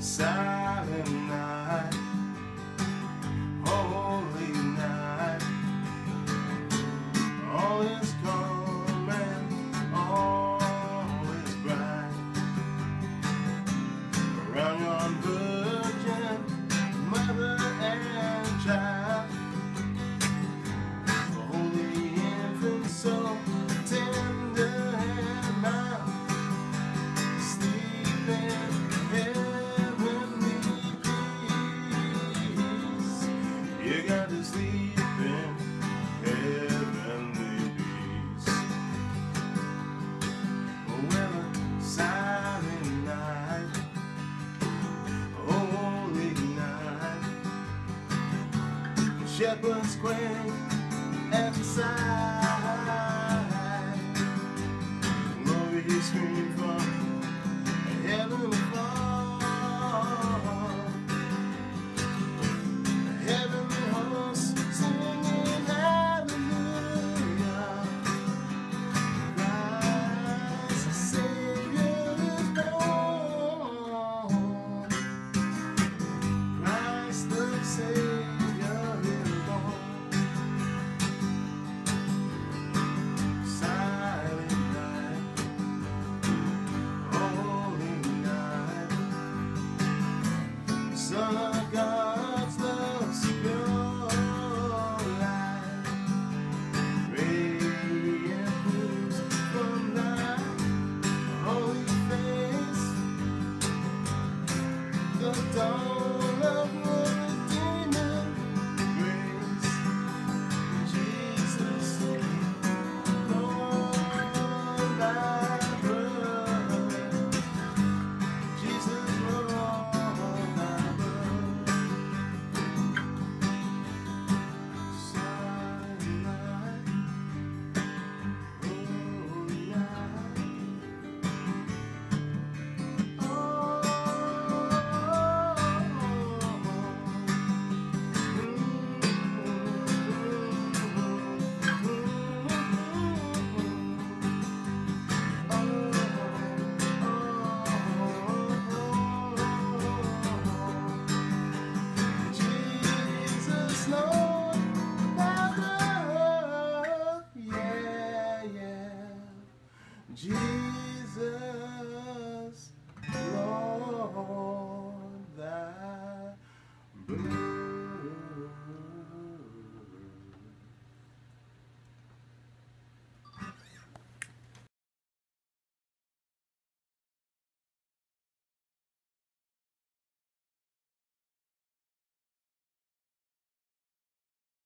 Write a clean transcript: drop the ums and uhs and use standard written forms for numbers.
silent night, holy night. All is calm and all is bright around yon virgin mother and child. A holy infant, so tender and mild, sleeping heavenly peace. You got to sleep in heavenly peace. Well, a silent night, holy night. Shepherds quake at the sight. Glory scream from heaven above. Heavenly hosts singing hallelujah. Christ the Savior is born. Christ the Savior is born. Silent night, holy night. Son of God's love's pure light, radiant proofs from thy holy face. The dawn